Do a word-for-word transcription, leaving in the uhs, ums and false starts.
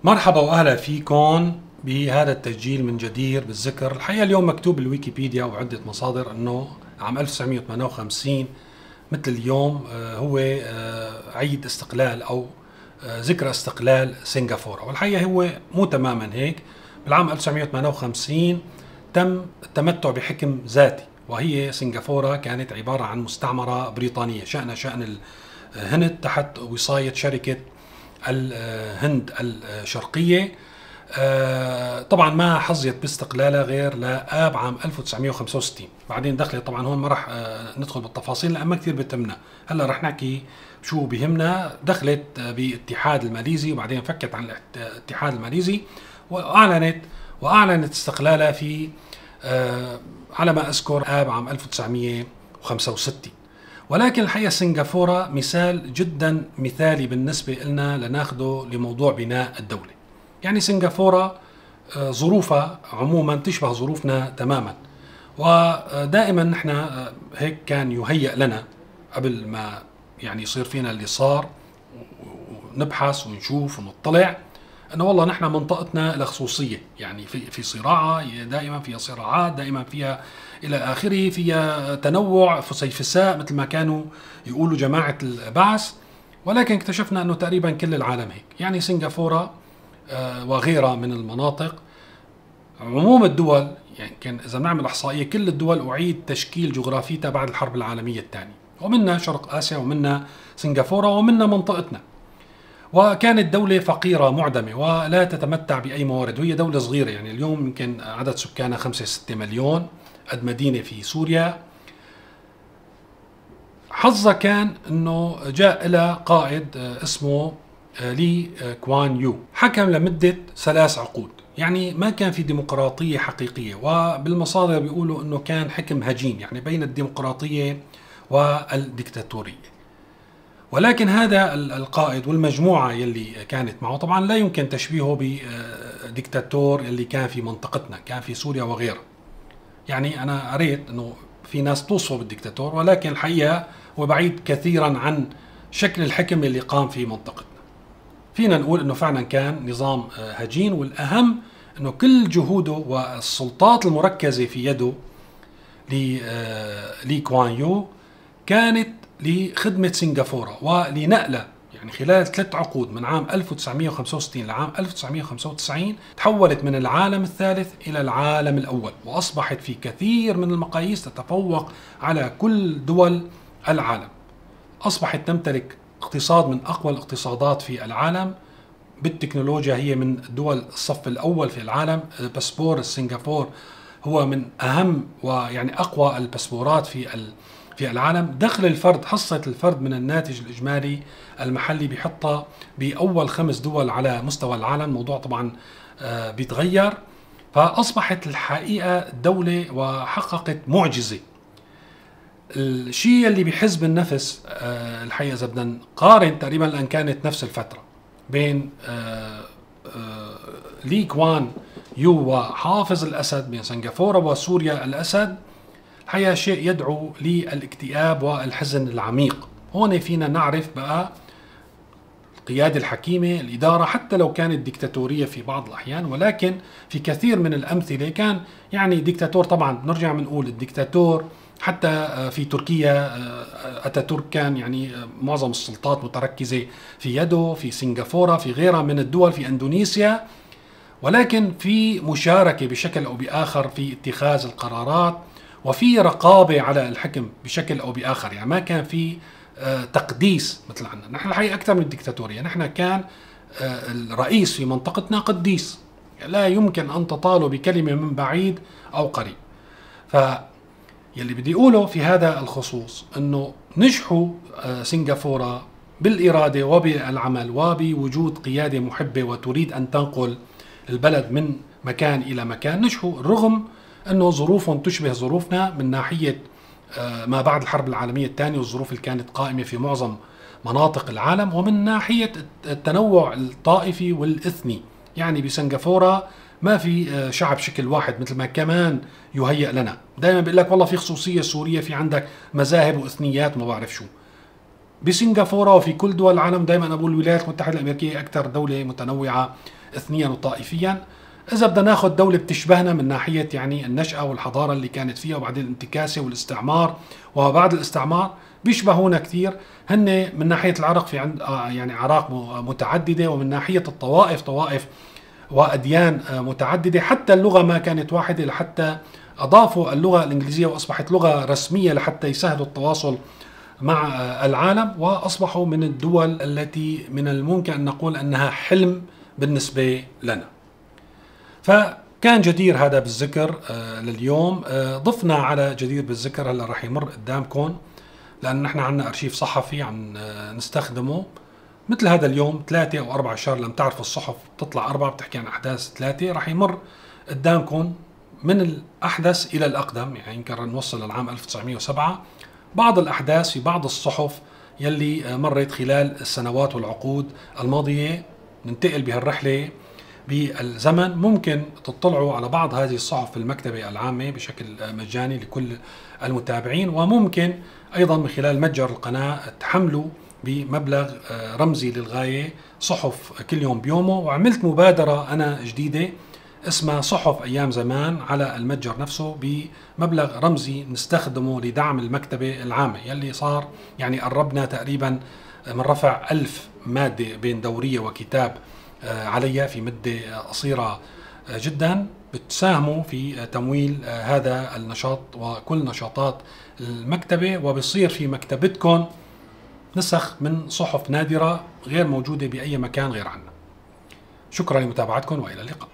مرحبا واهلا فيكم بهذا التسجيل من جدير بالذكر. الحقيقه اليوم مكتوب بالويكيبيديا وعده مصادر انه عام ألف وتسعمئة وثمانية وخمسين مثل اليوم هو عيد استقلال او ذكرى استقلال سنغافورة، والحقيقه هو مو تماما هيك. بالعام ألف وتسعمئة وثمانية وخمسين تم التمتع بحكم ذاتي، وهي سنغافورة كانت عباره عن مستعمره بريطانيه شأنها شأن الهند تحت وصايه شركه الهند الشرقية. طبعا ما حظيت باستقلالها غير لآب عام ألف وتسعمئة وخمسة وستين. بعدين دخلت، طبعا هون ما راح ندخل بالتفاصيل لأن ما كثير بتهمنا، هلا راح نحكي شو بهمنا. دخلت بالاتحاد الماليزي وبعدين فكت عن الاتحاد الماليزي وأعلنت وأعلنت استقلالها في على ما أذكر آب عام ألف وتسعمئة وخمسة وستين. ولكن الحقيقة سنغافورة مثال جدا مثالي بالنسبة لنا لناخده لموضوع بناء الدولة. يعني سنغافورة ظروفها عموما تشبه ظروفنا تماما، ودائما نحن هيك كان يهيأ لنا قبل ما يعني يصير فينا اللي صار، ونبحث ونشوف ونطلع انه والله نحن منطقتنا لها خصوصيه، يعني في في صراعه دائما فيها صراعات، دائما فيها الى اخره، فيها تنوع فسيفساء مثل ما كانوا يقولوا جماعه البعث. ولكن اكتشفنا انه تقريبا كل العالم هيك، يعني سنغافوره وغيرها من المناطق، عموم الدول، يعني كان اذا بنعمل احصائيه كل الدول اعيد تشكيل جغرافيتها بعد الحرب العالميه الثانيه، ومنها شرق اسيا ومنها سنغافوره ومنها منطقتنا. وكانت دولة فقيرة معدمة ولا تتمتع بأي موارد، وهي دولة صغيرة، يعني اليوم يمكن عدد سكانها خمسة ستة مليون، قد مدينة في سوريا. حظها كان أنه جاء إلى قائد اسمه لي كوان يو، حكم لمدة ثلاث عقود، يعني ما كان في ديمقراطية حقيقية، وبالمصادر بيقولوا أنه كان حكم هجين، يعني بين الديمقراطية والديكتاتورية. ولكن هذا القائد والمجموعة يلي كانت معه طبعا لا يمكن تشبيهه بديكتاتور اللي كان في منطقتنا، كان في سوريا وغيرها. يعني أنا قريت أنه في ناس توصفه بالديكتاتور، ولكن الحقيقة هو بعيد كثيرا عن شكل الحكم اللي قام في منطقتنا. فينا نقول أنه فعلا كان نظام هجين، والأهم أنه كل جهوده والسلطات المركزة في يده لي كوان يو كانت لخدمة سنغافورة ولنقلة، يعني خلال ثلاث عقود من عام ألف وتسعمئة وخمسة وستين لعام ألف وتسعمئة وخمسة وتسعين تحولت من العالم الثالث إلى العالم الأول، وأصبحت في كثير من المقاييس تتفوق على كل دول العالم. أصبحت تمتلك اقتصاد من أقوى الاقتصادات في العالم، بالتكنولوجيا هي من دول الصف الأول في العالم. باسبور سنغافور هو من أهم ويعني أقوى الباسبورات في في العالم. دخل الفرد، حصة الفرد من الناتج الإجمالي المحلي بيحطها بأول خمس دول على مستوى العالم. موضوع طبعا بيتغير، فأصبحت الحقيقة دولة وحققت معجزة. الشيء اللي بيحز بالنفس الحقيقة إذا بدنا نقارن، تقريبا الآن كانت نفس الفترة بين لي كوان يو وحافظ الأسد، بين سنغافورة وسوريا الأسد، الحقيقة شيء يدعو للاكتئاب والحزن العميق. هون فينا نعرف بقى القيادة الحكيمة، الإدارة، حتى لو كانت ديكتاتورية في بعض الأحيان، ولكن في كثير من الأمثلة كان يعني ديكتاتور. طبعا نرجع بنقول الديكتاتور حتى في تركيا أتاتورك كان يعني معظم السلطات متركزة في يده، في سنغافورة، في غيرها من الدول، في أندونيسيا، ولكن في مشاركة بشكل أو بآخر في اتخاذ القرارات، وفي رقابة على الحكم بشكل أو بآخر. يعني ما كان في تقديس مثل عنا نحن. الحقيقة أكثر من الدكتاتورية، نحن كان الرئيس في منطقتنا قديس، لا يمكن أن تطاله بكلمة من بعيد أو قريب. فيلي بدي أقوله في هذا الخصوص أنه نجحوا سنغافورة بالإرادة وبالعمل وبوجود قيادة محبة وتريد أن تنقل البلد من مكان إلى مكان. نجحوا رغم أنه ظروفهم تشبه ظروفنا من ناحية ما بعد الحرب العالمية الثانية والظروف اللي كانت قائمة في معظم مناطق العالم، ومن ناحية التنوع الطائفي والإثني. يعني بسنغافورة ما في شعب شكل واحد مثل ما كمان يهيأ لنا. دائما بيقول لك والله في خصوصية سورية، في عندك مذاهب وإثنيات وما بعرف شو. بسنغافورة وفي كل دول العالم. دائما أقول الولايات المتحدة الأمريكية أكثر دولة متنوعة إثنيا وطائفيا. إذا بدنا ناخذ دولة بتشبهنا من ناحية يعني النشأة والحضارة اللي كانت فيها وبعدين الانتكاسة والاستعمار وبعد الاستعمار، بيشبهونا كثير. هن من ناحية العرق في عند يعني أعراق متعددة، ومن ناحية الطوائف طوائف وأديان متعددة. حتى اللغة ما كانت واحدة، لحتى أضافوا اللغة الإنجليزية وأصبحت لغة رسمية لحتى يسهلوا التواصل مع العالم، وأصبحوا من الدول التي من الممكن أن نقول أنها حلم بالنسبة لنا. فكان جدير هذا بالذكر لليوم. ضفنا على جدير بالذكر هلا رح يمر قدامكم، لأن نحن عندنا أرشيف صحفي عم نستخدمه مثل هذا اليوم ثلاثة أو أربعة شهر. لم تعرف الصحف بتطلع أربعة بتحكي عن أحداث ثلاثة. رح يمر قدامكم من الأحدث إلى الأقدم، يعني يمكن نوصل للعام ألف وتسعمئة وسبعة، بعض الأحداث في بعض الصحف يلي مرت خلال السنوات والعقود الماضية. ننتقل بهالرحلة بالزمن. ممكن تطلعوا على بعض هذه الصحف في المكتبة العامة بشكل مجاني لكل المتابعين، وممكن أيضا من خلال متجر القناة تحملوا بمبلغ رمزي للغاية صحف كل يوم بيومه. وعملت مبادرة أنا جديدة اسمها صحف أيام زمان على المتجر نفسه بمبلغ رمزي نستخدمه لدعم المكتبة العامة، يلي صار يعني قربنا تقريبا من رفع ألف مادة بين دورية وكتاب عليها في مدة قصيرة جدا. بتساهموا في تمويل هذا النشاط وكل نشاطات المكتبة، وبصير في مكتبتكم نسخ من صحف نادرة غير موجودة بأي مكان غير عنا. شكرا لمتابعتكم وإلى اللقاء.